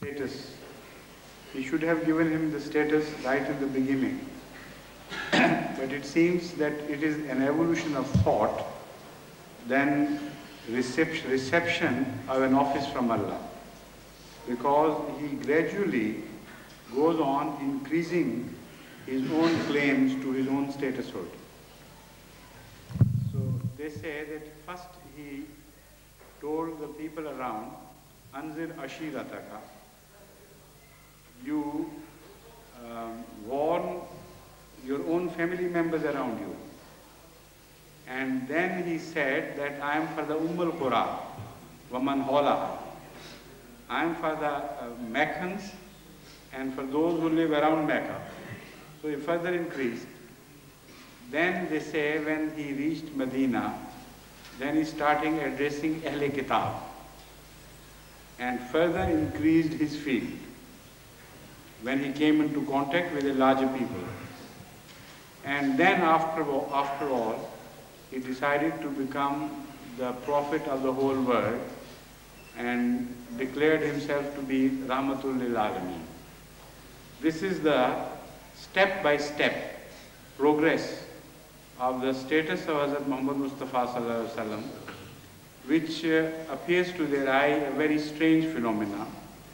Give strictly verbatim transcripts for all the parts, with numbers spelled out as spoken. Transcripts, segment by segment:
status. He should have given him the status right in the beginning. But it seems that it is an evolution of thought than reception, reception of an office from Allah. Because he gradually goes on increasing his own claims to his own statushood. So they say that first he told the people around, Anzir Ashirataka, you um, warn your own family members around you. And then he said that I am for the Ummul Qura, Waman Hola. I am for the uh, Meccans and for those who live around Mecca. So he further increased. Then they say when he reached Medina, then he started addressing Ahle Kitab and further increased his field when he came into contact with the larger people. And then after, after all, he decided to become the prophet of the whole world and declared himself to be Rahmatul Lil Alameen. This is the step-by-step progress of the status of Hazrat Muhammad Mustafa Sallallahu Alaihi Wasallam, which uh, appears to their eye a very strange phenomena.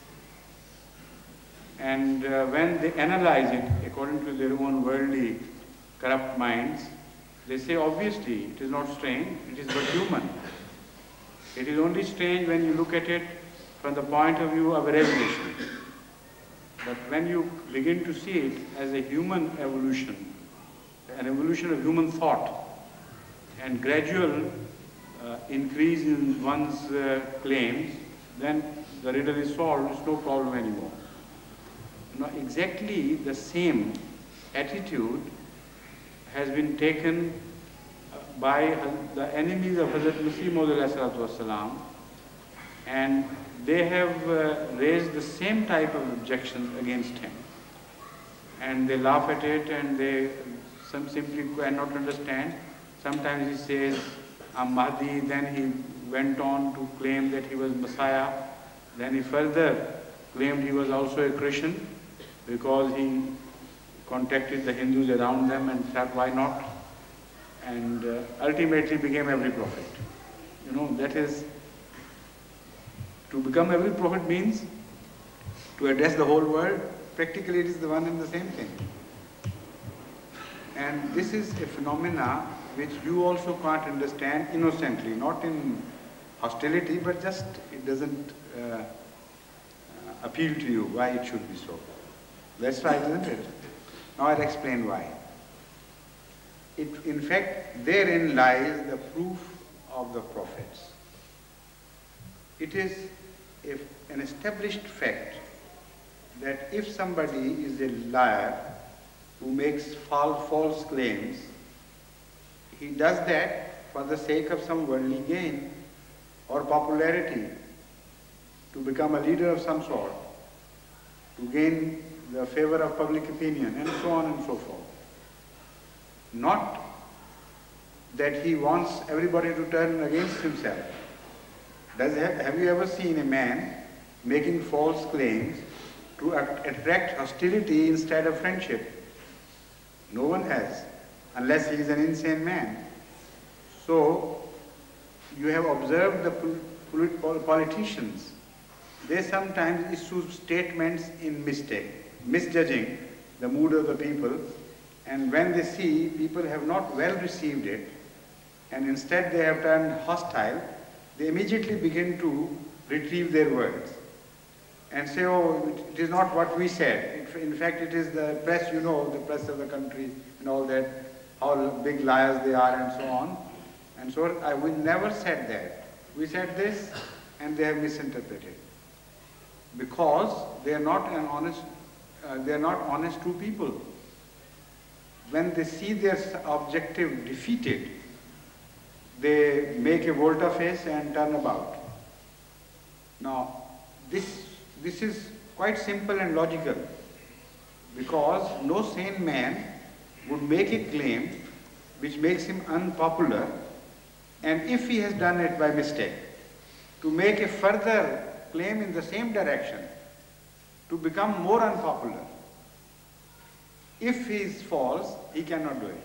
And uh, when they analyze it according to their own worldly, corrupt minds, they say obviously it is not strange, it is but human. It is only strange when you look at it from the point of view of a revelation. But when you begin to see it as a human evolution, an evolution of human thought, and gradual uh, increase in one's uh, claims, then the riddle is solved, it's no problem anymore. Now exactly the same attitude has been taken by the enemies of Hazrat Masih Maud, and they have uh, raised the same type of objections against him. And they laugh at it and they some simply cannot understand. Sometimes he says, I'm Mahdi, then he went on to claim that he was Messiah. Then he further claimed he was also a Christian because he contacted the Hindus around them and thought, why not? And uh, ultimately became every prophet. You know, that is, to become every prophet means to address the whole world. Practically it is the one and the same thing. And this is a phenomena which you also can't understand innocently, not in hostility, but just it doesn't uh, uh, appeal to you why it should be so. That's right, isn't it? Now I'll explain why. It, in fact, therein lies the proof of the prophets. It is if an established fact that if somebody is a liar who makes false claims, he does that for the sake of some worldly gain or popularity, to become a leader of some sort, to gain the favor of public opinion, and so on and so forth. Not that he wants everybody to turn against himself. Does, have you ever seen a man making false claims to attract hostility instead of friendship? No one has, unless he is an insane man. So, you have observed the politicians. They sometimes issue statements in mistake, misjudging the mood of the people, and when they see people have not well received it, and instead they have turned hostile, they immediately begin to retrieve their words and say, oh, it is not what we said. In fact, it is the press, you know, the press of the country and all that, how big liars they are and so on. And so I, we never said that. We said this and they have misinterpreted. Because they are not an honest, uh, they are not honest true people. When they see their objective defeated, they make a volte-face and turn about. Now, this, this is quite simple and logical, because no sane man would make a claim which makes him unpopular, and if he has done it by mistake, to make a further claim in the same direction to become more unpopular. If he is false, he cannot do it.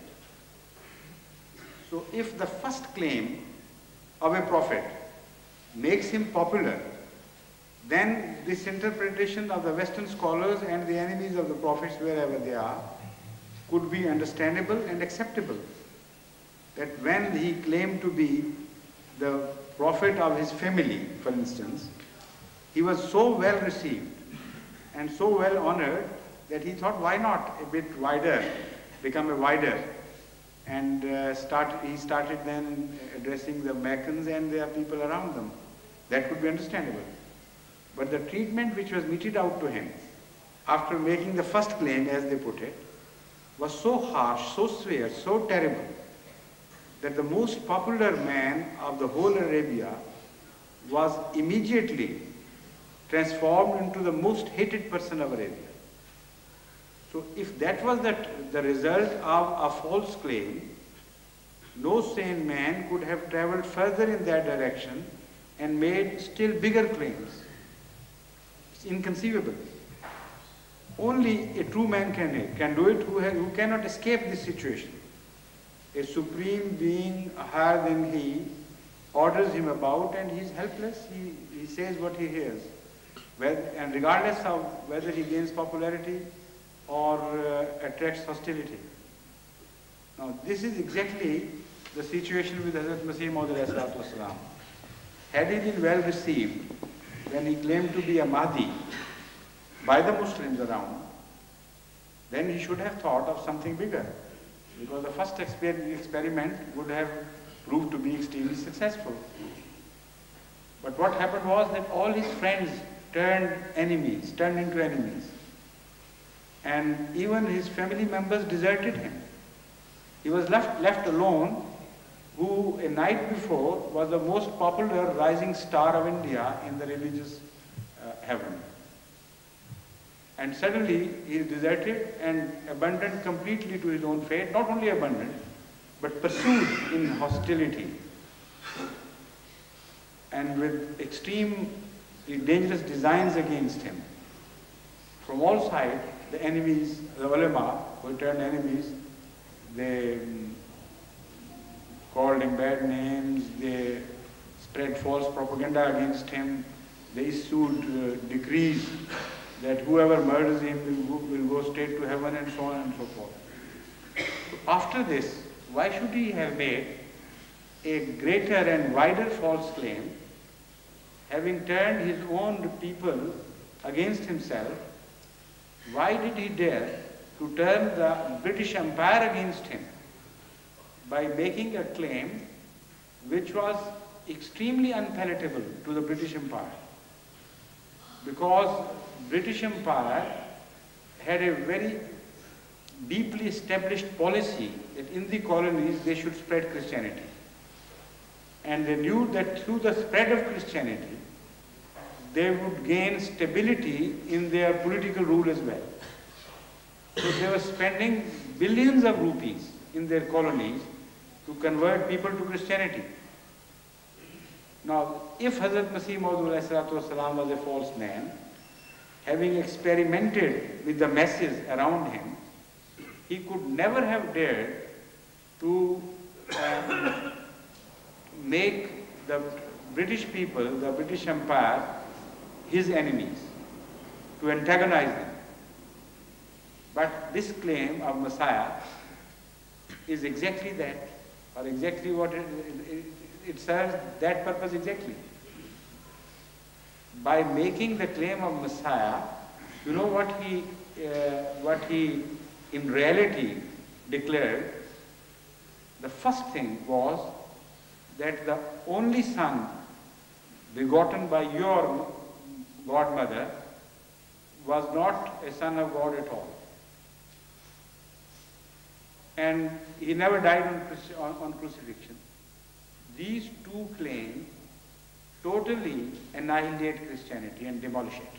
So if the first claim of a prophet makes him popular, then this interpretation of the Western scholars and the enemies of the prophets, wherever they are, could be understandable and acceptable. That when he claimed to be the prophet of his family, for instance, he was so well received and so well honored that he thought, why not a bit wider, become a wider, and uh, start, he started then addressing the Meccans and their people around them. That could be understandable. But the treatment which was meted out to him after making the first claim, as they put it, was so harsh, so severe, so terrible, that the most popular man of the whole Arabia was immediately transformed into the most hated person of Arabia. So if that was the, the result of a false claim, no sane man could have traveled further in that direction and made still bigger claims. It's inconceivable. Only a true man can, can do it who, has, who cannot escape this situation. A supreme being higher than he orders him about and he is helpless. He, he says what he hears. Whether, and regardless of whether he gains popularity or uh, attracts hostility. Now this is exactly the situation with Hazrat Masih Maud. Had he been well received when he claimed to be a Mahdi by the Muslims around, then he should have thought of something bigger, because the first exper experiment would have proved to be extremely successful. But what happened was that all his friends turned enemies, turned into enemies. And even his family members deserted him. He was left, left alone, who a night before was the most popular rising star of India in the religious uh, heaven. And suddenly he is deserted and abandoned completely to his own fate, not only abandoned, but pursued in hostility and with extreme dangerous designs against him. From all sides, the enemies, the ulama, who turned enemies, they called him bad names, they spread false propaganda against him, they issued uh, decrees that whoever murders him will go, will go straight to heaven, and so on and so forth. So after this, why should he have made a greater and wider false claim, having turned his own people against himself? Why did he dare to turn the British Empire against him by making a claim which was extremely unpalatable to the British Empire? Because British Empire had a very deeply established policy that in the colonies they should spread Christianity. And they knew that through the spread of Christianity, they would gain stability in their political rule as well. So they were spending billions of rupees in their colonies to convert people to Christianity. Now, if Hazrat Masih Maud was a false man, having experimented with the masses around him, he could never have dared to um, make the British people, the British Empire, his enemies, to antagonize them. But this claim of Messiah is exactly that, or exactly what it, it, it serves that purpose exactly. By making the claim of Messiah, you know what he, uh, what he in reality declared? The first thing was that the only son begotten by your godmother was not a son of God at all. And he never died on, on, on crucifixion. These two claims totally annihilate Christianity and demolish it.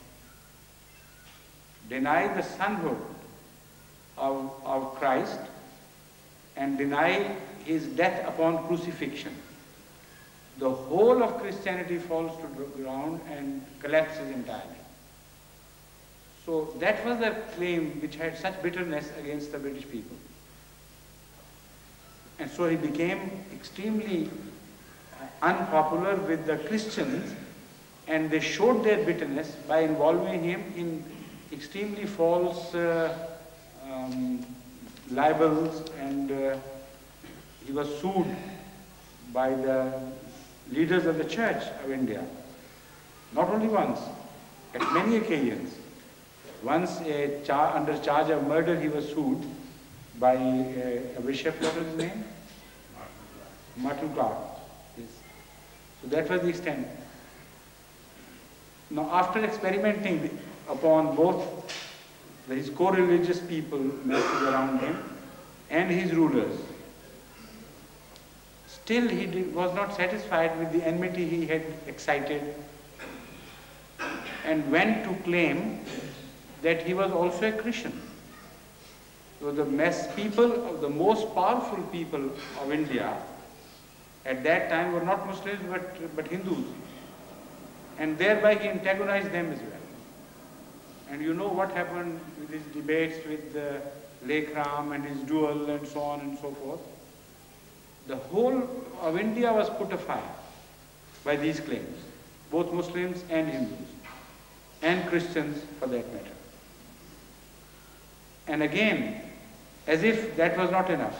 Deny the sonhood of, of Christ and deny his death upon crucifixion. The whole of Christianity falls to the ground and collapses entirely. So that was the claim which had such bitterness against the British people. And so he became extremely unpopular with the Christians, and they showed their bitterness by involving him in extremely false uh, um, libels, and uh, he was sued by the leaders of the Church of India. Not only once, at many occasions. Once, a char under charge of murder, he was sued by a, a bishop. What was his name? Martin Clark. Yes. So that was the extent. Now, after experimenting upon both his co-religious people around him and his rulers, still he did, was not satisfied with the enmity he had excited, and went to claim that he was also a Christian. So the mass people, the most powerful people of India at that time were not Muslims but, but Hindus. And thereby he antagonized them as well. And you know what happened with his debates with uh, Lekram and his duel and so on and so forth. The whole of India was put afire by these claims, both Muslims and Hindus, and Christians for that matter. And again, as if that was not enough,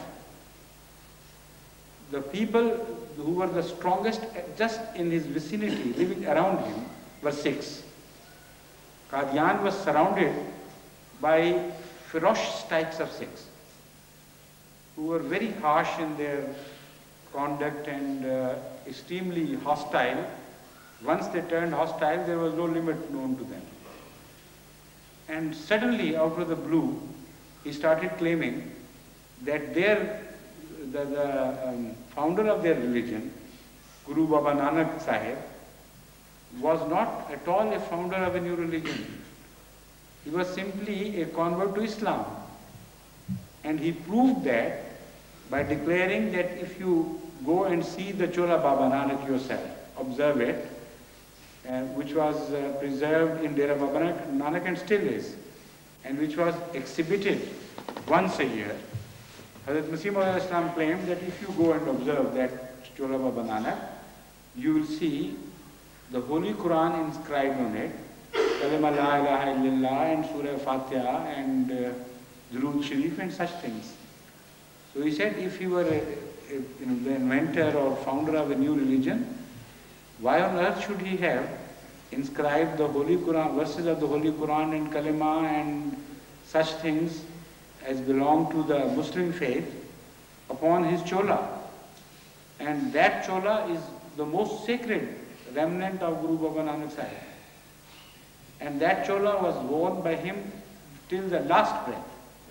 the people who were the strongest just in his vicinity, living around him, were Sikhs. Qadian was surrounded by ferocious types of Sikhs, who were very harsh in their conduct and uh, extremely hostile. Once they turned hostile, there was no limit known to them. And suddenly, out of the blue, he started claiming that their, the, the um, founder of their religion, Guru Baba Nanak Sahib, was not at all a founder of a new religion. He was simply a convert to Islam. And he proved that by declaring that if you go and see the Chola Baba Nanak yourself, observe it, uh, which was uh, preserved in Dera Baba Nanak and still is, and which was exhibited once a year. Hazrat Masih Islam claimed that if you go and observe that Chola Baba Nanak, you will see the Holy Quran inscribed on it, Kalima La ilaha illallah and Surah Fatiha and uh, Durood Sharif and such things. So he said if he were a, a, you know, the inventor or founder of a new religion, why on earth should he have inscribed the Holy Quran, verses of the Holy Quran and Kalima and such things as belong to the Muslim faith upon his chola? And that chola is the most sacred remnant of Guru Baba Nanak Sahib. And that chola was worn by him till the last breath.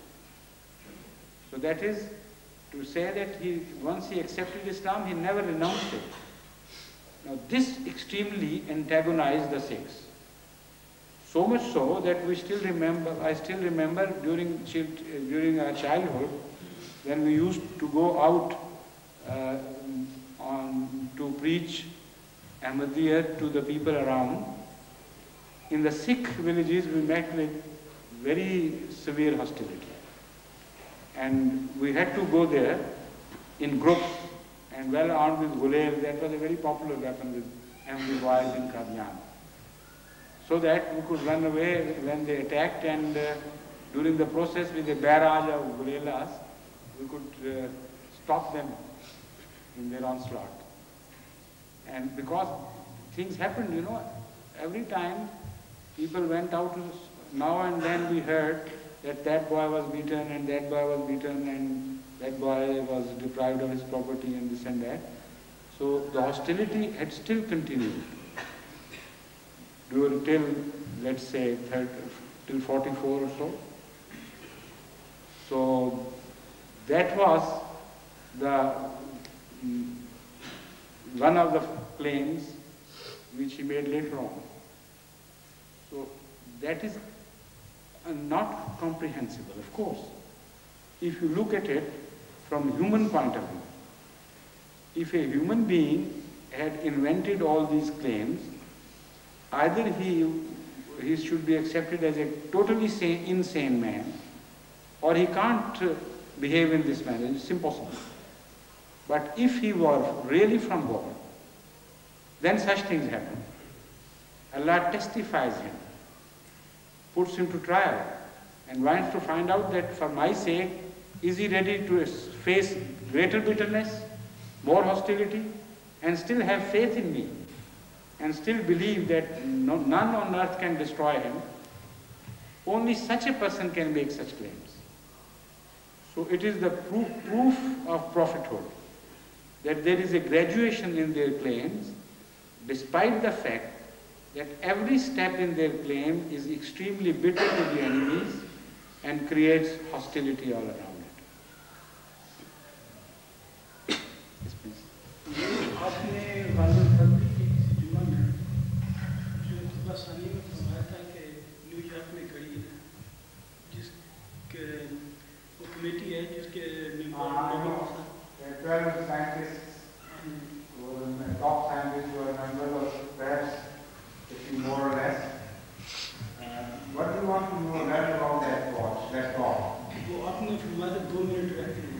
So that is to say that he, once he accepted Islam, he never renounced it. Now this extremely antagonized the Sikhs. So much so that we still remember, I still remember during, during our childhood, when we used to go out uh, on, to preach Ahmadiyya to the people around. In the Sikh villages, we met with very severe hostility. And we had to go there in groups and well armed with gulail. That was a very popular weapon with Ahmadi boys in Qadian. So that we could run away when they attacked, and uh, during the process with a barrage of gulailas, we could uh, stop them in their onslaught. And because things happened, you know, every time people went out, to, now and then we heard that that boy was beaten and that boy was beaten and that boy was deprived of his property and this and that. So the hostility had still continued till, let's say, thirty, till forty-four or so. So that was the mm, one of the claims which he made later on. So that is uh, not comprehensible, of course. If you look at it from a human point of view, if a human being had invented all these claims, either he he should be accepted as a totally sane, insane man, or he can't uh, behave in this manner. It's impossible. But if he were really from God, then such things happen. Allah testifies him, puts him to trial, and wants to find out that for my sake, is he ready to face greater bitterness, more hostility, and still have faith in me, and still believe that no, none on earth can destroy him. Only such a person can make such claims. So it is the proof, proof of prophethood that there is a graduation in their claims, despite the fact that every step in their claim is extremely bitter to the enemies and creates hostility all around it. Yes, please. आपने वालिद फरमाया कि किसी जुम्मा में जो खुदासानी में फरमाया था कि न्यूयॉर्क में खड़ी है जिसके वो कमेटी है जिसके twelve scientists, top scientists who are members of perhaps a few more or less. Uh, what do you want to know learn about that watch, that clock? वो आपने फरमाया था दो मिनट रहते हैं.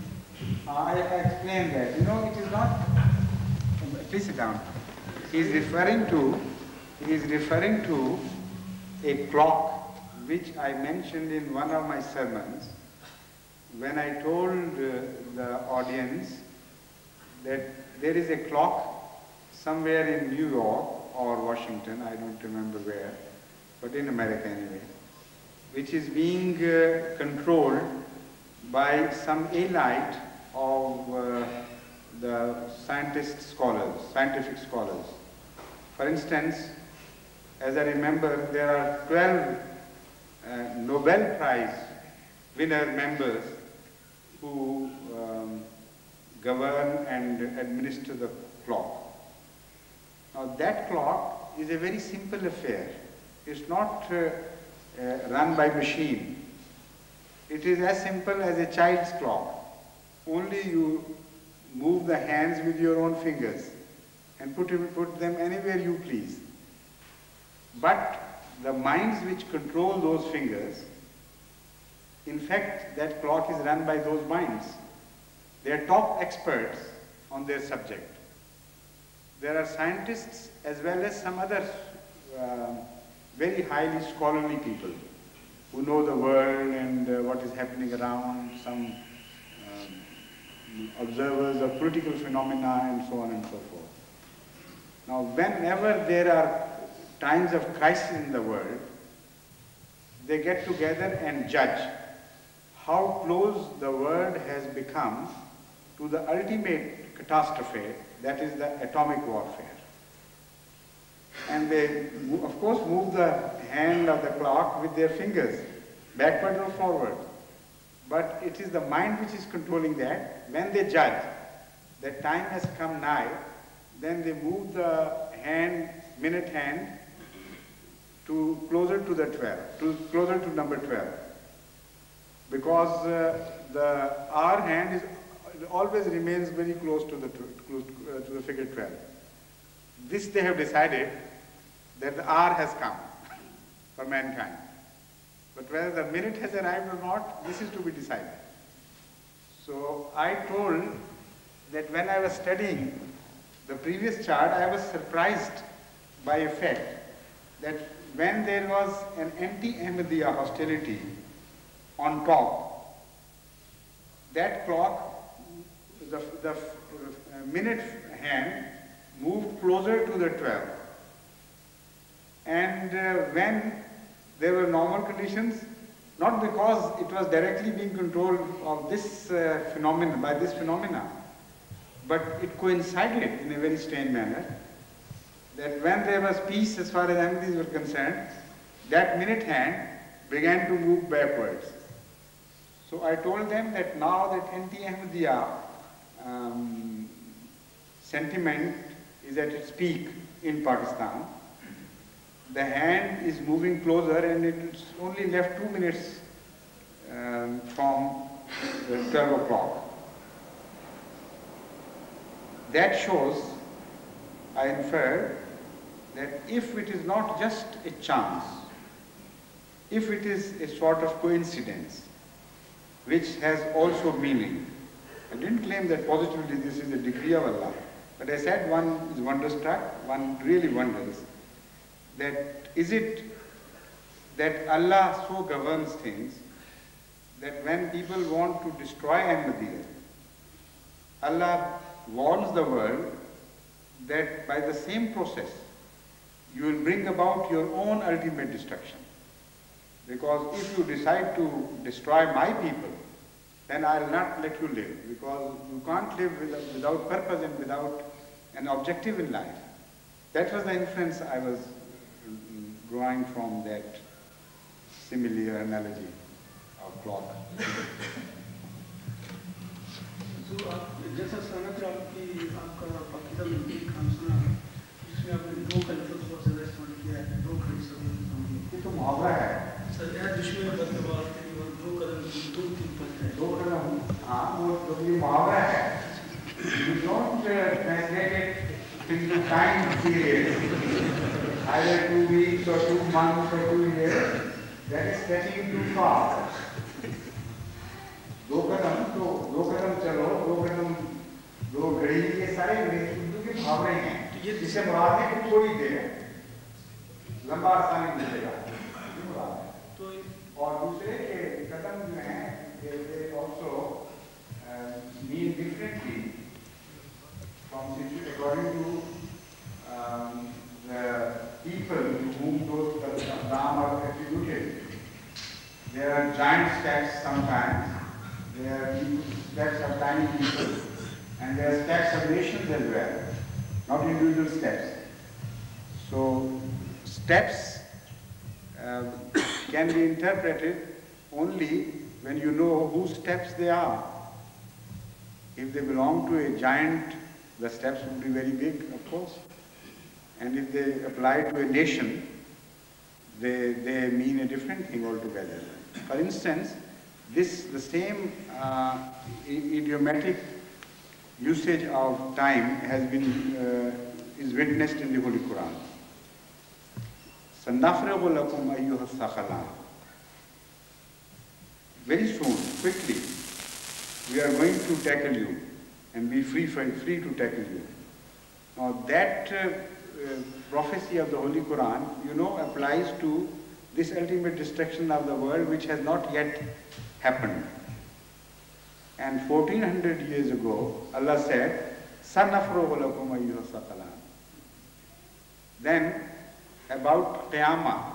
I explained that. You know, it is not. Please sit down. He is referring to. He is referring to a clock which I mentioned in one of my sermons when I told uh, the audience that there is a clock somewhere in New York or Washington, I don't remember where, but in America anyway, which is being uh, controlled by some elite of uh, the scientist scholars, scientific scholars. For instance, as I remember, there are twelve uh, Nobel Prize winner members who um, govern and administer the clock. Now that clock is a very simple affair. It's not uh, uh, run by machine. It is as simple as a child's clock. Only you move the hands with your own fingers and put, put them anywhere you please. But the minds which control those fingers, in fact, that clock is run by those minds. They are top experts on their subject. There are scientists as well as some other uh, very highly scholarly people who know the world and uh, what is happening around, some um, observers of political phenomena and so on and so forth. Now, whenever there are times of crisis in the world, they get together and judge how close the world has become to the ultimate catastrophe, that is the atomic warfare. And they, of course, move the hand of the clock with their fingers, backward or forward. But it is the mind which is controlling that. When they judge that time has come nigh, then they move the hand, minute hand, to closer to the twelve, to closer to number twelve. Because uh, the hour hand is always remains very close to the close to, uh, to the figure twelve. This they have decided that the hour has come for mankind. But whether the minute has arrived or not, this is to be decided. So I told that when I was studying the previous chart, I was surprised by a fact that when there was an anti-Ahmadiyya hostility on top, that clock, the, the uh, minute hand moved closer to the twelve. And uh, when there were normal conditions, not because it was directly being controlled of this uh, phenomenon, by this phenomena, but it coincided in a very strange manner that when there was peace as far as Ahmadis were concerned, that minute hand began to move backwards. So I told them that now that anti-Ahmadiyya um, sentiment is at its peak in Pakistan, the hand is moving closer and it's only left two minutes um, from the twelve o'clock. That shows, I inferred, that if it is not just a chance, if it is a sort of coincidence, which has also meaning. I didn't claim that positively this is a decree of Allah, but I said one is wonderstruck, one really wonders that is it that Allah so governs things that when people want to destroy Ahmadiyya, Allah warns the world that by the same process you will bring about your own ultimate destruction. Because if you decide to destroy my people, then I will not let you live, because you can't live without, without purpose and without an objective in life. That was the inference I was drawing from that simile or analogy of clock. So, आप जैसा सनत है आपकी आपका पाकिस्तान में एक काम सुना जिसमें आपने दो खलीफा को बहुत ज़्यादा इस्तेमाल किया है, दो खलीफा ये तो मुहावरा है सर यह दुश्मन बदलवार के लिए दो कदम दो तीन पल है दो कदम हाँ वो तो ये मुहावरा है. You don't uh, translate it into time period, either two weeks or two months or two years. That is stretching too far. दो कदम तो दो कदम चलो, दो कदम दो घड़ी, ये सारे उर्दू के मुहावरे हैं. जिसे मुराद है कि थोड़ी देर लंबा आसानी मिलेगा, ये मुराद है. तो और दूसरे के कदम जो हैं they also uh, mean differently from according to um, the people to whom those qadam are attributed. There are giant steps sometimes. There are steps of tiny people, and there are steps of nations as well, not individual steps. So, steps uh, can be interpreted only when you know whose steps they are. If they belong to a giant, the steps would be very big, of course. And if they apply to a nation, they, they mean a different thing altogether. For instance, this, the same uh, idiomatic usage of time has been, uh, is witnessed in the Holy Quran. سَنَّفْرِغُ لَكُمْ أَيُّهَا الثَّقَلَانِ. Very soon, quickly, we are going to tackle you and be free, free to tackle you. Now that uh, uh, prophecy of the Holy Quran, you know, applies to this ultimate destruction of the world which has not yet happened. And fourteen hundred years ago, Allah said, سَنَفْرُغُ لَكُمْ أَيُّهَا الثَّقَلَانِ. Then, about Qiyamah,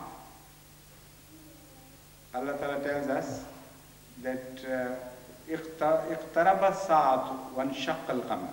Allah Ta'ala tells us that اقترب الساعة وانشق القمر.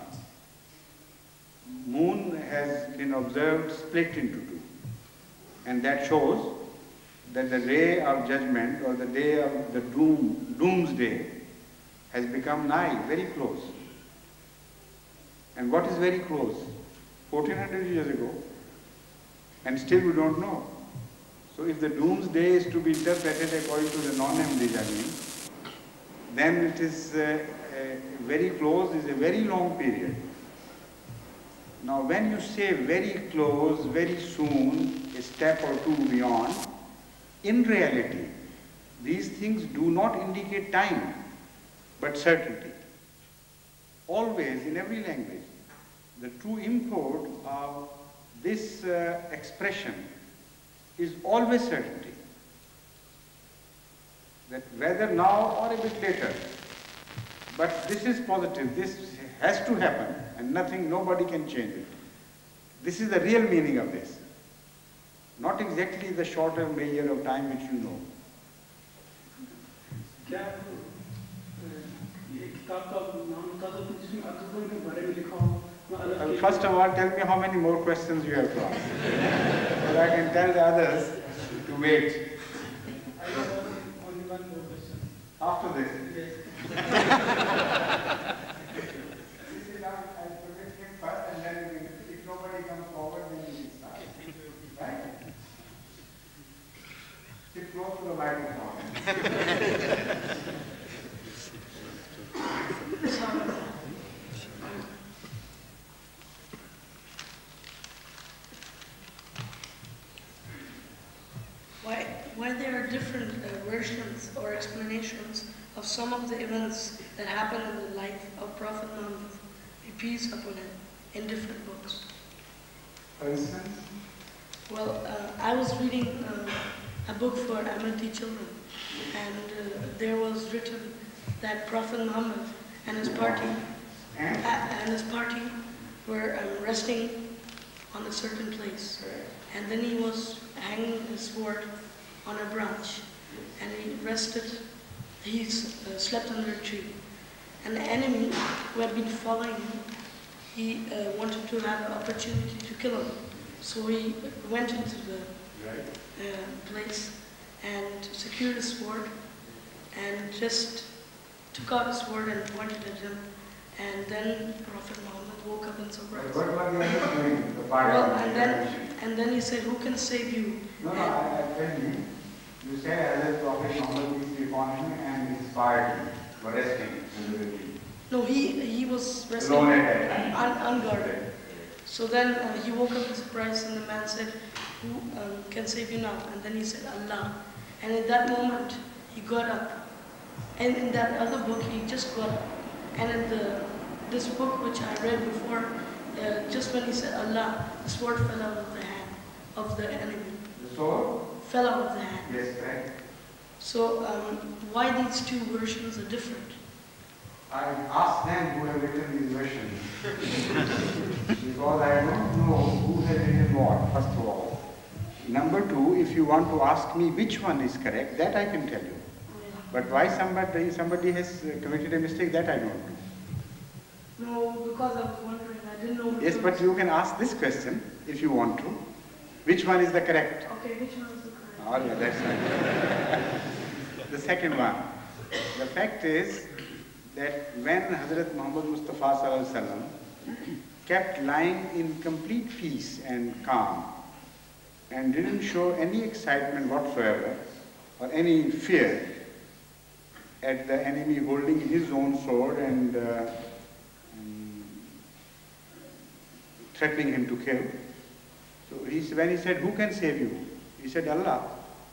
Moon has been observed split into two, and that shows that the day of judgment or the day of the doom, doomsday has become nigh, very close. And what is very close? fourteen hundred years ago, and still we don't know. So if the doomsday is to be interpreted according to the non-Ahmadiyya, then it is uh, uh, very close, is a very long period. Now when you say very close, very soon, a step or two beyond, in reality, these things do not indicate time, but certainty. Always, in every language, the true import of this uh, expression is always certainty. That whether now or a bit later, but this is positive, this has to happen, and nothing, nobody can change it. This is the real meaning of this. Not exactly the shorter measure of time which you know. Uh, first of all, tell me how many more questions you have to ask. So I can tell the others to wait. I have only one more question. After this? Yes. This is now, I'll present him first, and then if nobody comes forward, then we will start. Right? Sit close to the microphone. why, why there are different uh, versions or explanations of some of the events that happened in the life of Prophet Muhammad, peace upon him, in different books. For instance? Well, uh, I was reading uh, a book for Ahmadi children, and uh, there was written that Prophet Muhammad and his party uh, and his party were um, resting on a certain place, and then he was hanging his sword on a branch, and he rested. He uh, slept under a tree, and the enemy who had been following him, he uh, wanted to have an opportunity to kill him. So he went into the uh, place and secured his sword and just took out his sword and pointed at him. And then Prophet Muhammad woke up in surprise. What were the others doing? The party? Well, and then, and then he said, who can save you? No, no, I, I tell you, you said as Prophet Muhammad peace be upon him and his party were resting in the tree. No, he, he was resting Alone at that time. un, unguarded. So then uh, he woke up in surprise, and the man said, who um, can save you now? And then he said, Allah. And at that moment, he got up. And in that other book, he just got up. And in the, this book which I read before, uh, just when he said Allah, the sword fell out of the hand of the enemy. The sword? Fell out of the hand. Yes, right. So um, why these two versions are different? I asked them who have written these versions. Because I don't know who has written what, first of all. Number two, if you want to ask me which one is correct, that I can tell you. But why somebody, somebody has committed a mistake, that I don't know. No, because I was wondering, I didn't know. Yes, but you can ask this question if you want to. Which one is the correct? Okay, which one is the correct? Oh, yeah, that's right. The second one. The fact is that when Hazrat Muhammad Mustafa Sallallahu Alaihi Wasallam kept lying in complete peace and calm and didn't show any excitement whatsoever or any fear at the enemy holding his own sword and uh, um, threatening him to kill. So he, when he said, who can save you? He said, Allah.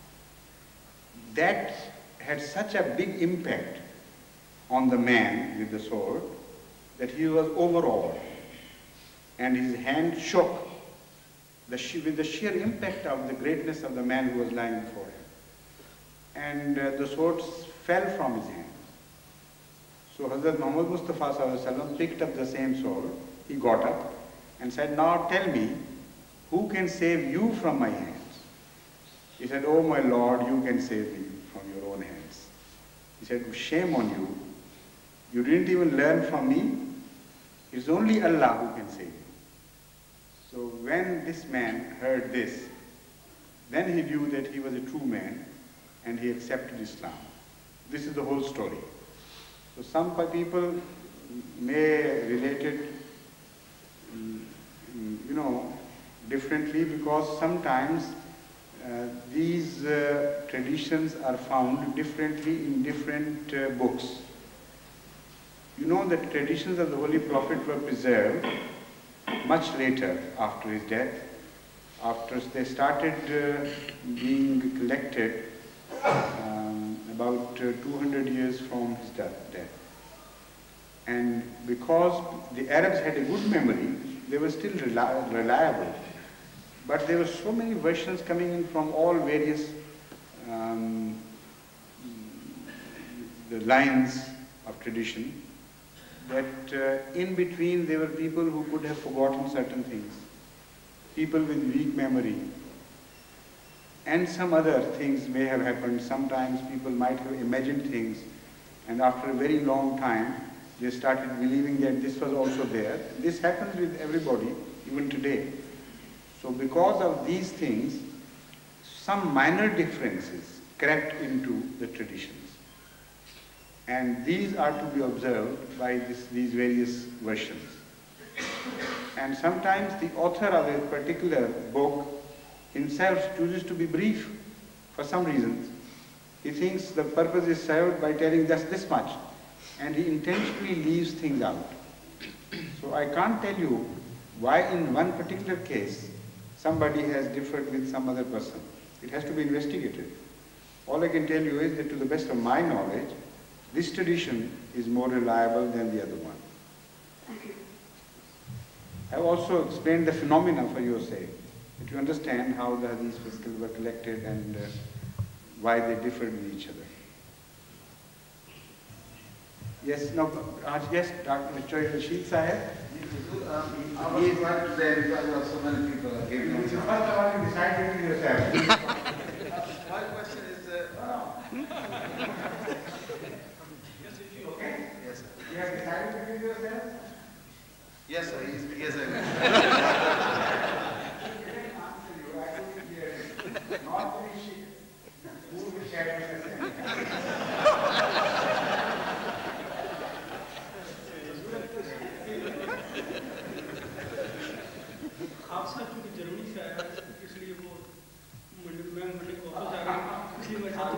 That had such a big impact on the man with the sword that he was overawed and his hand shook the with the sheer impact of the greatness of the man who was lying before him. And uh, the sword fell from his hand. So Hazrat Muhammad Mustafa Sallallahu Alaihi Wasallam picked up the same sword, he got up and said, now tell me, who can save you from my hands? He said, oh my Lord, you can save me from your own hands. He said, shame on you. You didn't even learn from me. It's only Allah who can save you. So when this man heard this, then he knew that he was a true man and he accepted Islam. This is the whole story. So some people may relate it, you know, differently because sometimes uh, these uh, traditions are found differently in different uh, books. You know that traditions of the Holy Prophet were preserved much later after his death, after they started uh, being collected um, about uh, two hundred years from his death. And because the Arabs had a good memory, they were still reli reliable. But there were so many versions coming in from all various um, the lines of tradition that uh, in between there were people who could have forgotten certain things, people with weak memory, and some other things may have happened. Sometimes people might have imagined things, and after a very long time they started believing that this was also there. This happens with everybody, even today. So because of these things, some minor differences crept into the traditions. And these are to be observed by this, these various versions. And sometimes the author of a particular book himself chooses to be brief for some reasons. He thinks the purpose is served by telling just this much, and he intentionally leaves things out. So I can't tell you why in one particular case somebody has differed with some other person. It has to be investigated. All I can tell you is that to the best of my knowledge, this tradition is more reliable than the other one. Thank you. I have also explained the phenomena for your sake, that you understand how the hadiths were collected and uh, why they differed with each other. Yes, no, uh, yes, Doctor Mister Rashid Sahib. Um, I was glad today because there are so many people here. So first of all, you decide between yourself. My question is, uh, Okay? yes, sir. You have decided between yourselves? Yes, sir. Yes, yes, sir. Not the issue. Who will share with us? आप साथ क्योंकि Germany से आया है इसलिए वो Monday मैं Monday को वापस जा रहा हूँ इसलिए मैं साथ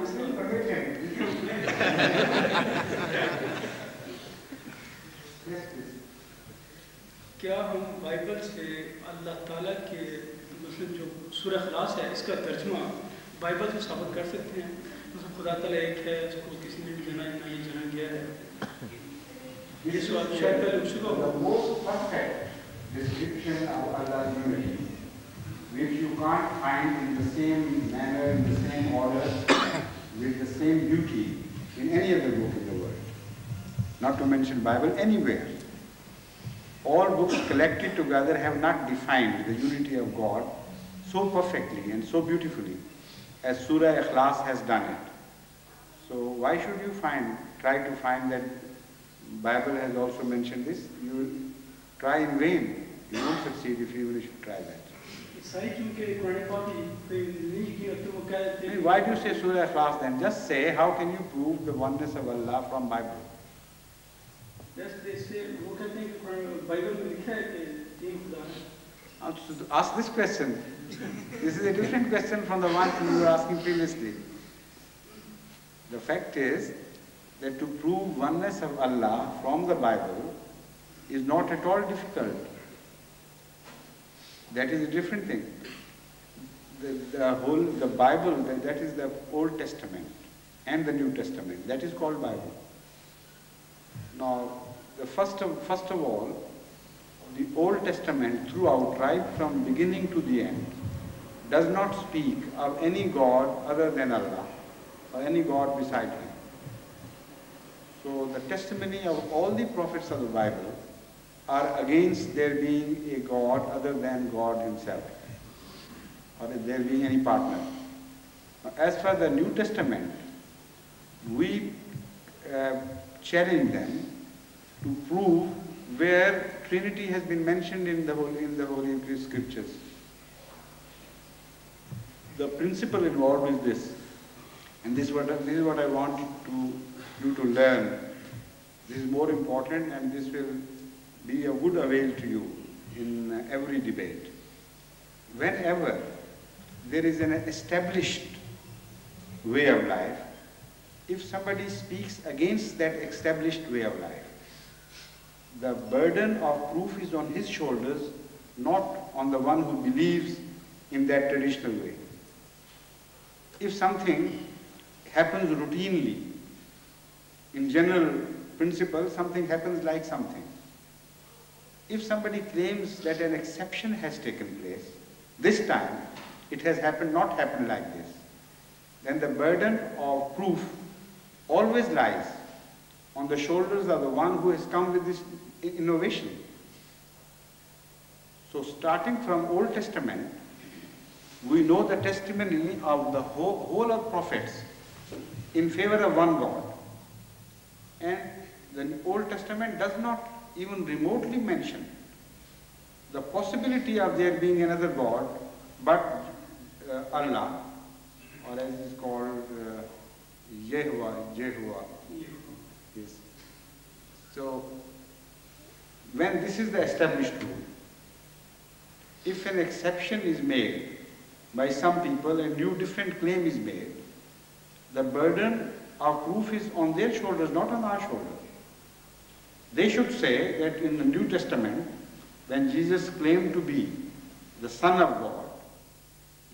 में क्या हम बाइबल से अल्लाह ताला के मतलब जो सूरह खलास है इसका तर्जुमा बाइबल से साबित कर सकते हैं मतलब खुदा ताला एक है जिसको किसी ने भी जाना ना ये जाना गया है ये सवाल शायद पहले उसी को The most perfect description of Allah's unity, which you can't find in the same manner, in the same order, with the same beauty in any other book in the world. Not to mention Bible, anywhere. All books collected together have not defined the unity of God so perfectly and so beautifully as Surah Ikhlas has done it. So why should you find, try to find that Bible has also mentioned this? You try in vain. You won't succeed if you really should try that. Why do you say Surah Ikhlas then? Just say, how can you prove the oneness of Allah from Bible? Ask this question. This is a different question from the one you were asking previously. The fact is that to prove oneness of Allah from the Bible is not at all difficult. That is a different thing. The, the whole, the Bible, that, that is the Old Testament and the New Testament. That is called Bible. Now, the first of, first of all, the Old Testament throughout, right from beginning to the end, does not speak of any God other than Allah or any God beside Him. So the testimony of all the prophets of the Bible are against there being a God other than God Himself, or there being any partner. Now, as for the New Testament, we uh, challenge them to prove where Trinity has been mentioned in the Holy, in the Holy Scriptures. The principle involved is this, and this is what, this is what I want to, you to learn. This is more important, and this will be a good avail to you in every debate. Whenever there is an established way of life, if somebody speaks against that established way of life, the burden of proof is on his shoulders, not on the one who believes in that traditional way. If something happens routinely, in general principle, something happens like something. If somebody claims that an exception has taken place, this time it has happened, not happened like this, then the burden of proof always lies on the shoulders of the one who has come with this innovation. So starting from Old Testament, we know the testimony of the whole, whole of prophets in favor of one God. And the Old Testament does not even remotely mention the possibility of there being another God but uh, Allah, or as is called uh, Yehovah, Jehovah. Yes. So, when this is the established rule, if an exception is made by some people, a new different claim is made, the burden of proof is on their shoulders, not on our shoulders. They should say that in the New Testament, when Jesus claimed to be the Son of God,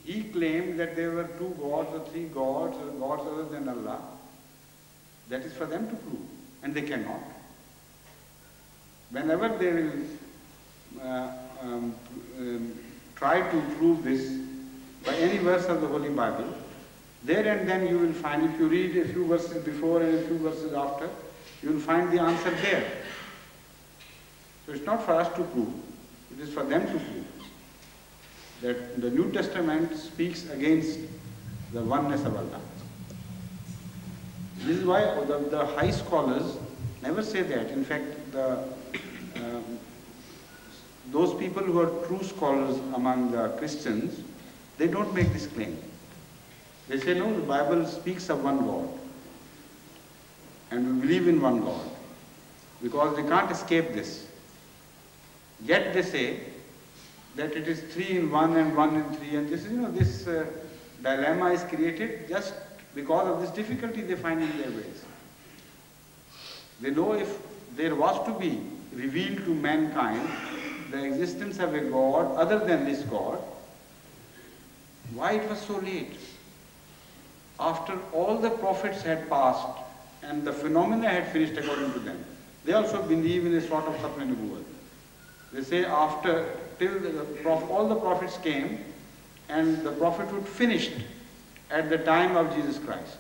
he claimed that there were two gods or three gods or gods other than Allah. That is for them to prove, and they cannot. Whenever they will uh, um, um, try to prove this by any verse of the Holy Bible, there and then you will find, if you read a few verses before and a few verses after, you will find the answer there. So it's not for us to prove, it is for them to prove that the New Testament speaks against the oneness of Allah. This is why the, the high scholars never say that. In fact, the, um, those people who are true scholars among the Christians, they don't make this claim. They say, no, the Bible speaks of one God, and we believe in one God, because they can't escape this. Yet they say that it is three in one and one in three, and this, you know, this uh, dilemma is created just because of this difficulty they find in their ways. They know if there was to be revealed to mankind the existence of a God other than this God, why it was so late? After all the prophets had passed and the phenomena had finished according to them. They also believe in a sort of Khatm Nubuwwat. They say after, till the, all the prophets came and the prophethood finished at the time of Jesus Christ.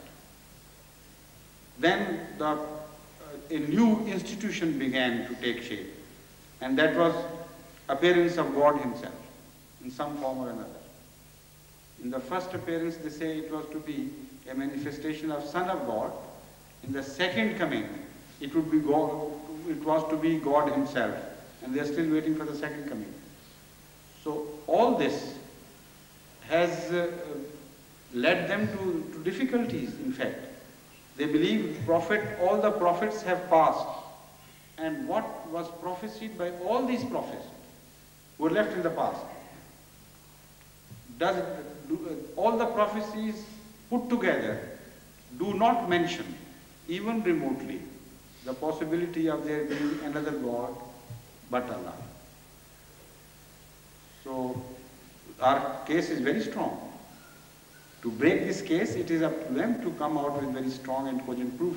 Then the, uh, a new institution began to take shape, and that was appearance of God himself in some form or another. In the first appearance they say it was to be a manifestation of Son of God. In the second coming it would be God, it was to be God himself, and they are still waiting for the second coming. So all this has uh, led them to, to difficulties, in fact. They believe prophet, all the prophets have passed, and what was prophesied by all these prophets were left in the past. Does it, do, uh, all the prophecies put together do not mention, even remotely, the possibility of there being another God but Allah. So our case is very strong. To break this case, it is up to them to come out with very strong and cogent proof.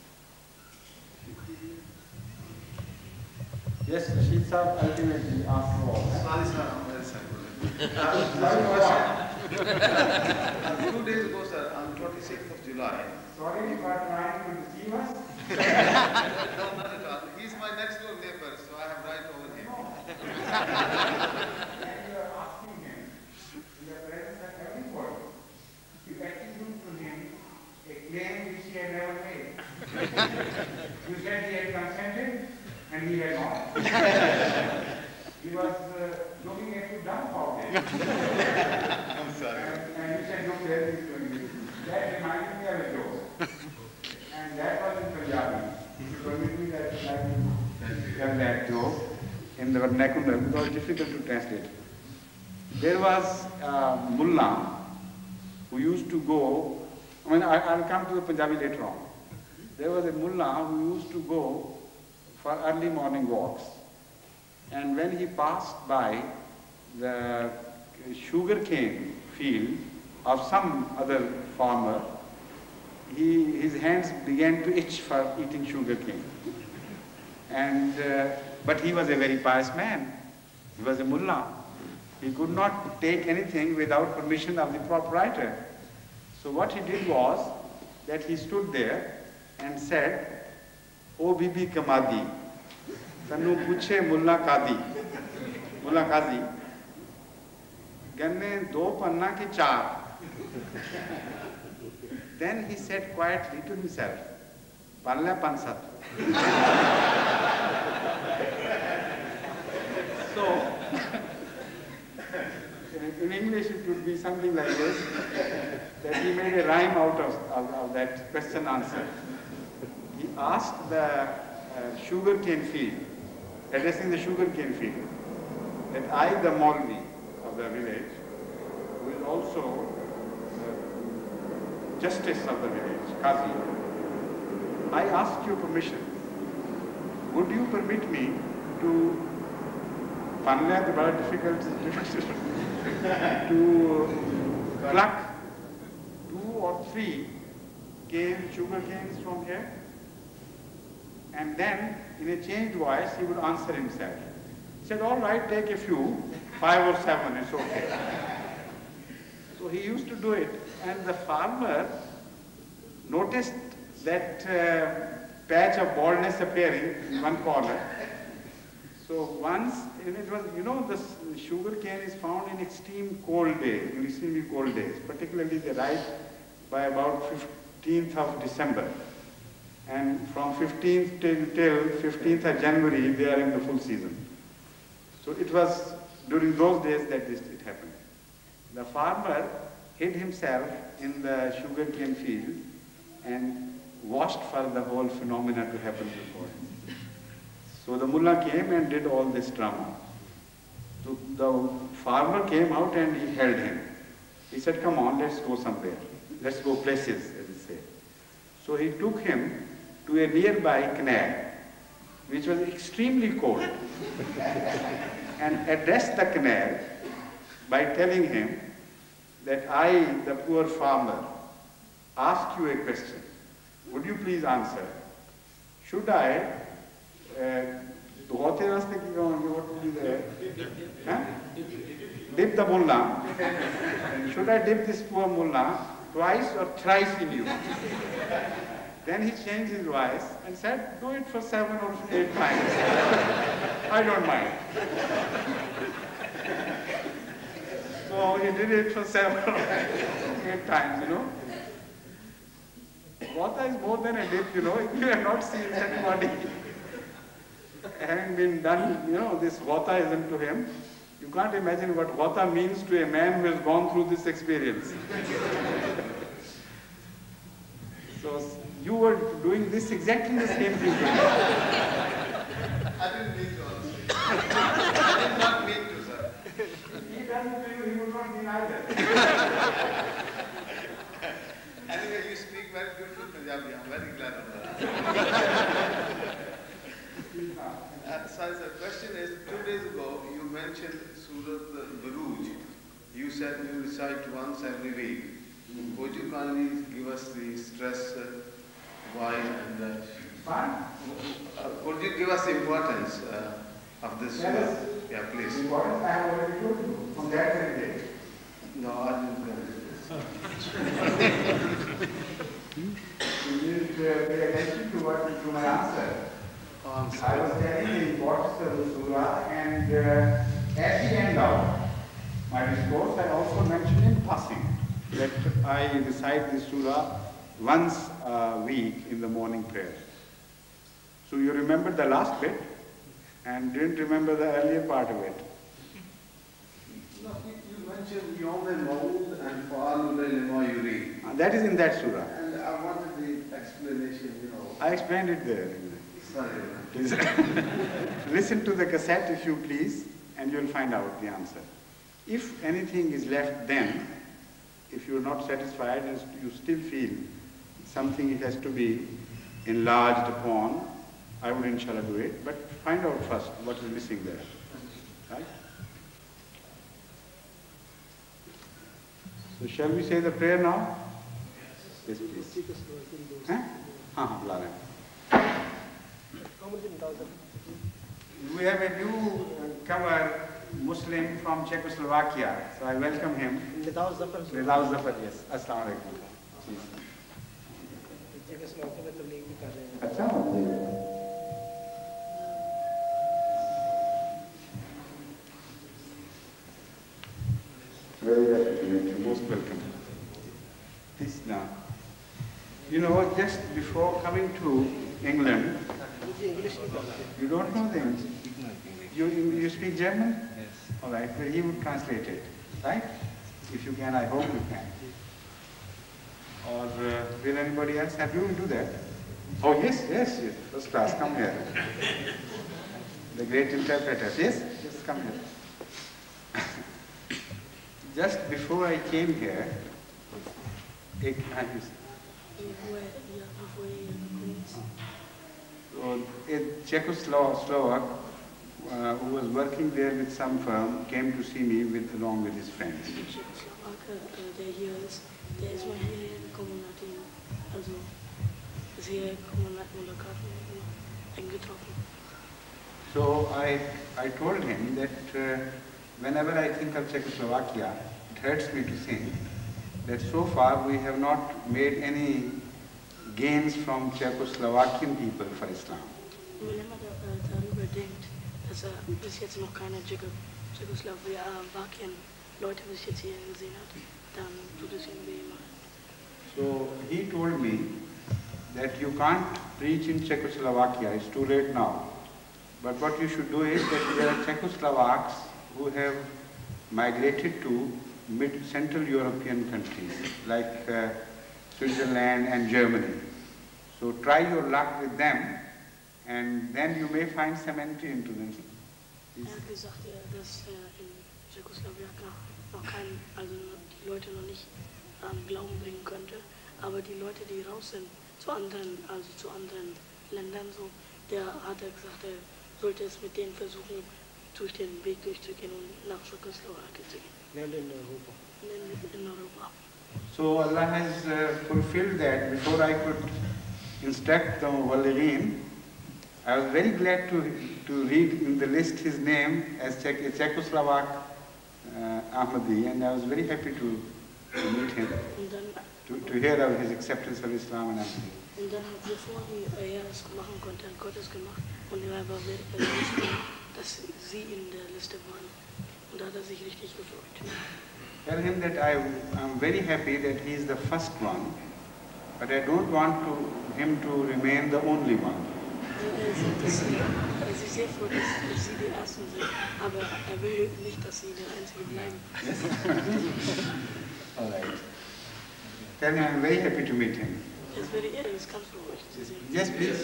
Yes, Rashid Saab ultimately, after all. Sorry, sir, I'm very sorry. Uh, two days ago, sir, on twenty-sixth of July. Sorry if you are trying to deceive us. No, not at all. He's my next door neighbor, so I have right over him. And you are asking him, in the presence of everybody, to attribute to him a claim which he had never made. You said he had consented, and he had not. He was uh, looking at you dumbfounded. I'm sorry. And, and you said, look, there is going to be. That reminded me of a joke. And that was in Punjabi. If you permit me, that I'd like to tell that joke in the vernacular, because it's difficult to translate. There was a mullah who used to go, I mean, I, I'll come to the Punjabi later on. There was a mullah who used to go for early morning walks. And when he passed by the sugarcane field of some other farmer, he, his hands began to itch for eating sugarcane. And, uh, but he was a very pious man. He was a mullah. He could not take anything without permission of the proprietor. So what he did was that he stood there and said, "O Bibi Kamadi, Tanu puche Mullah Kadi, Mullah Kazi, Ganne do panna ke char." Then he said quietly to himself, "Panla pansat." So, in English it would be something like this, that he made a rhyme out of, of, of that question answer. He asked the uh, sugarcane field, addressing the sugarcane field, that I, the Maulvi of the village, who is also uh, justice of the village, Qazi, I ask your permission. Would you permit me to Panla is very difficult to pluck two or three cane, sugar canes from here, and then in a changed voice he would answer himself. He said, all right, take a few, five or seven, it's okay. So he used to do it, and the farmer noticed that uh, patch of baldness appearing in one corner. So once, and it was, you know, the sugar cane is found in extreme cold days, in extremely cold days. Particularly they ripe by about fifteenth of December. And from fifteenth till, till fifteenth of January, they are in the full season. So it was during those days that this it happened. The farmer hid himself in the sugar cane field and watched for the whole phenomena to happen before him. So the mullah came and did all this drama. So the farmer came out and he held him. He said, come on, let's go somewhere. Let's go places, as they say. So he took him to a nearby canal, which was extremely cold, and addressed the canal by telling him that I, the poor farmer, ask you a question. Would you please answer? Should I what would be the huh? dip the mullah? Should I dip this poor mullah twice or thrice in you? Then he changed his voice and said, do it for seven or eight times. I don't mind. So he did it for seven or eight times, you know. Water is more than a dip, you know. You have not seen anybody having been done, you know, this water isn't to him. You can't imagine what water means to a man who has gone through this experience. So you were doing this exactly the same thing. I didn't mean to, honestly. I did not mean to, sir. He does it to you, he would not deny that. Anyway, you speak very beautiful Punjabi. I'm very glad of that. Uh, so the question is, two days ago you mentioned Surah Al-Buruj. You said you recite once every week. Mm-hmm. Would you kindly give us the stress uh, why and that? Fine. Uh, would you give us the importance uh, of this surah? Yes. Yeah, please. The importance I have already told you from that very day. No, I didn't get it. You need to pay attention to what to my answer. Oh, I'm I sorry. was telling the importance of the surah, and uh, at the end of my discourse, I also mentioned in passing that I recite this surah once a week in the morning prayer. So you remembered the last bit and didn't remember the earlier part of it. No, you mentioned Yom al-Mawud and Fa'alul lima yurid. Uh, that is in that surah. And I wanted the explanation, you know. I explained it there. Sorry. Please listen to the cassette if you please, and you'll find out the answer. If anything is left then, if you're not satisfied and you still feel something it has to be enlarged upon, I would inshallah do it, but find out first what is missing there. Right? So shall we say the prayer now? Yes, please. Huh? Haan, bula rahe hain. We have a new uh, cover Muslim from Czechoslovakia, so I welcome him. Without Zafar. Without Zafar, yes. Assalamu alaikum. Achha. Very happy to meet you. Most welcome. This now. You know, just before coming to England, you don't know the English? You, you, you speak German? Yes. All right, well, he would translate it, right? If you can, I hope you can. Or uh, will anybody else have you do that? Oh, yes, yes, yes. First class, come here. The great interpreter. Yes, just come here. Just before I came here, a, so a Czechoslovak uh, who was working there with some firm, came to see me with along with his friends. Der hier ist, der ist mal hierher gekommen und hat ihn, also ist hierher gekommen und hat Mulakaten eingetroffen. So I, I told him that uh, whenever I think of Czechoslovakia, it hurts me to think that so far we have not made any gains from Czechoslovakian people for Islam. Wenn man darüber denkt, dass er bis jetzt noch keine Tschechoslowakien Leute bis jetzt hier gesehen hat, dann tut es ihm weh. So he told me that you can't preach in Czechoslovakia, it's too late now. But what you should do is that there are Czechoslovaks who have migrated to mid-central European countries like uh, Switzerland and Germany. So try your luck with them and then you may find some entry into them. Er hat gesagt, dass in Tschechoslowakien noch kein, also die Leute noch nicht an Glauben bringen könnte, aber die Leute, die raus sind zu anderen, also zu anderen Ländern, so, der hat er gesagt, er sollte es mit denen versuchen, durch den Weg durchzugehen und nach Tschechoslowakien zu gehen. In Europa. In, in Europa. So Allah has uh, fulfilled that. Before I could instruct the Muballighin, I was very glad to, to read in the list his name as Czech, a Czechoslovak uh, Ahmadi, and I was very happy to, to meet him, to, to hear of his acceptance of Islam and Ahmadi. Und dann, bevor er es machen konnte, hat Gott es gemacht und er war sehr froh, dass sie in der Liste waren. Und da hat er sich richtig gefreut. Tell him that I am very happy that he is the first one, but I don't want to, him to remain the only one. Er ist sehr froh, dass sie die Ersten sind, aber er will nicht, dass sie der Einzige bleiben. All right. Tell him I'm very happy to meet him. Er ist very, er ist ganz ruhig zu sehen. Yes, please.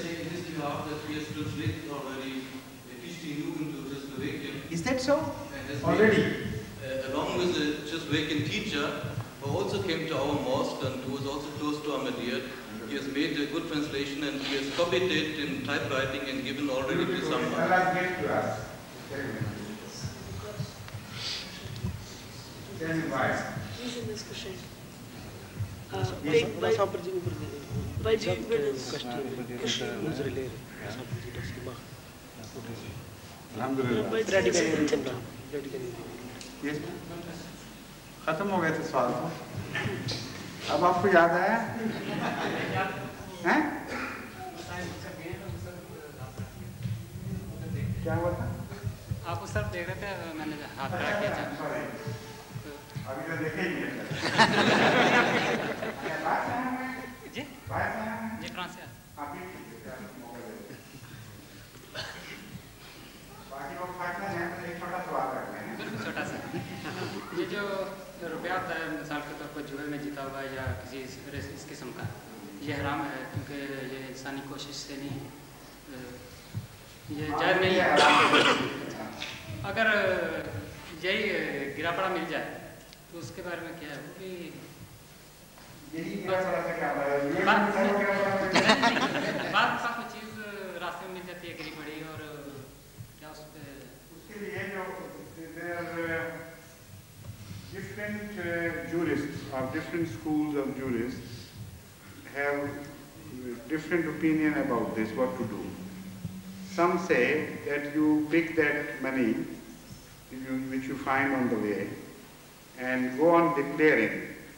Is that so? Already? Uh, along with the Czechoslovakian teacher, who also came to our mosque and who was also close to Ahmadiyya. He has made a good translation and he has copied it in typewriting and given already to someone. Allah gave to us. Tell me why. Wie sind das geschenkt? Weil, weil sie über das geschrieben haben. Alhamdulillah. Weil sie das getippt haben. Yes. खत्म हो गए थे सवाल तो अब आपको याद आया हैं क्या हुआ था आपको सर देख रहे थे मैंने हाथ खड़ा किया था अभी तो देखे ही नहीं जी जी फ्रांस से बाकी लोग फाइनल हैं तो एक छोटा सवाल रखते हैं छोटा सा ये जो रुपया होता है मिसाल के तौर पर जुए में जीता हुआ या किसी इस किस्म का ये हराम है क्योंकि ये इंसानी कोशिश से नहीं ये जायज़ नहीं है अगर यही गिरा पड़ा मिल जाए तो उसके बारे में क्या है वो भी बात कोई चीज़ रास्ते में मिल जाती है गिरी पड़ी और क्या उस पर उसके लिए जो different uh, jurists or different schools of jurists have different opinion about this, what to do. Some say that you pick that money you, which you find on the way and go on declaring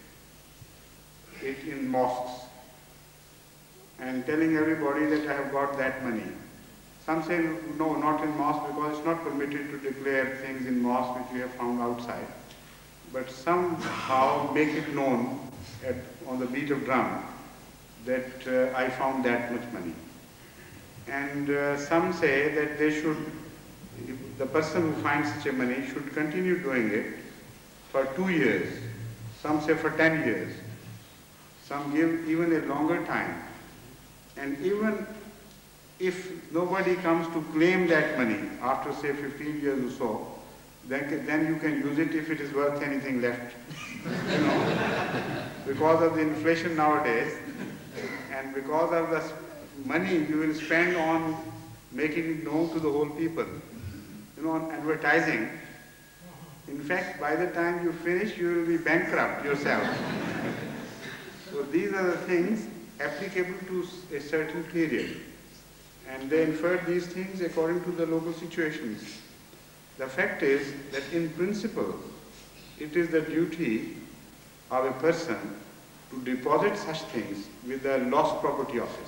it in mosques and telling everybody that I have got that money. Some say no, not in mosque because it's not permitted to declare things in mosque which we have found outside. But somehow make it known at, on the beat of drum that uh, I found that much money. And uh, some say that they should, the person who finds such a money should continue doing it for two years. Some say for ten years. Some give even a longer time. And even if nobody comes to claim that money after say fifteen years or so, then, then you can use it if it is worth anything left. You know, because of the inflation nowadays and because of the money you will spend on making it known to the whole people, on advertising. In fact, by the time you finish, you will be bankrupt yourself. So these are the things applicable to a certain period. And they inferred these things according to the local situations. The fact is that in principle, it is the duty of a person to deposit such things with the lost property office.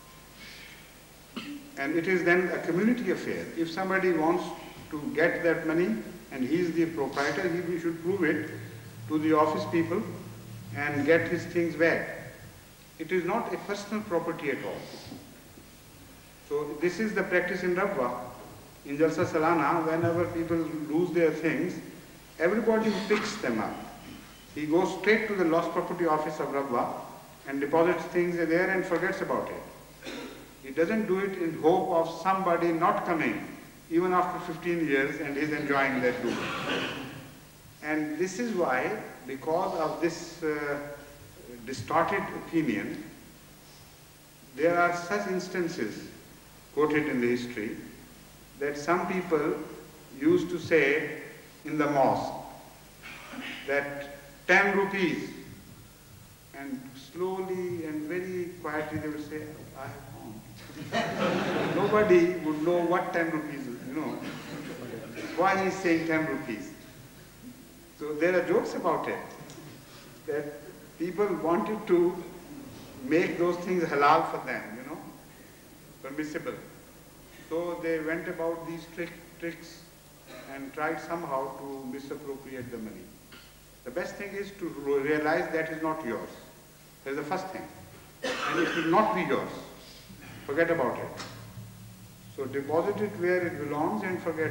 And it is then a community affair. If somebody wants to get that money and he is the proprietor, he should prove it to the office people and get his things back. It is not a personal property at all. So this is the practice in Rabwa. In Jalsa Salana, whenever people lose their things, everybody picks them up. He goes straight to the lost property office of Rabwa and deposits things there and forgets about it. He doesn't do it in hope of somebody not coming, even after fifteen years, and he's enjoying that too. And this is why, because of this uh, distorted opinion, there are such instances quoted in the history that some people used to say in the mosque that ten rupees, and slowly and very quietly they would say, I have found. Nobody would know what ten rupees is, you know, why he is saying ten rupees. So there are jokes about it, that people wanted to make those things halal for them, you know, permissible. So they went about these trick, tricks and tried somehow to misappropriate the money. The best thing is to realize that is not yours. That is the first thing. And it will not be yours. Forget about it. So deposit it where it belongs and forget.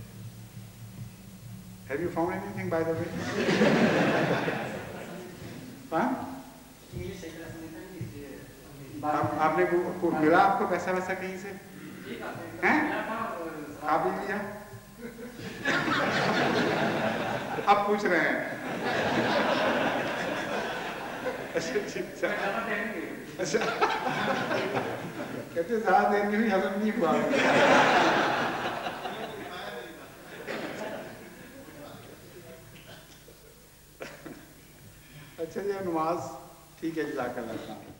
Have you found anything, by the way? Huh? आप, आपने को, को मिला आपको पैसा वैसा कहीं से? हैं? खा भी लिया? अब पूछ रहे हैं। अच्छा अच्छा। अच्छा। कहते ज़्यादा देर में भी हजम नहीं हुआ। अच्छा ये नमाज ठीक है, जज़ाकल्लाह।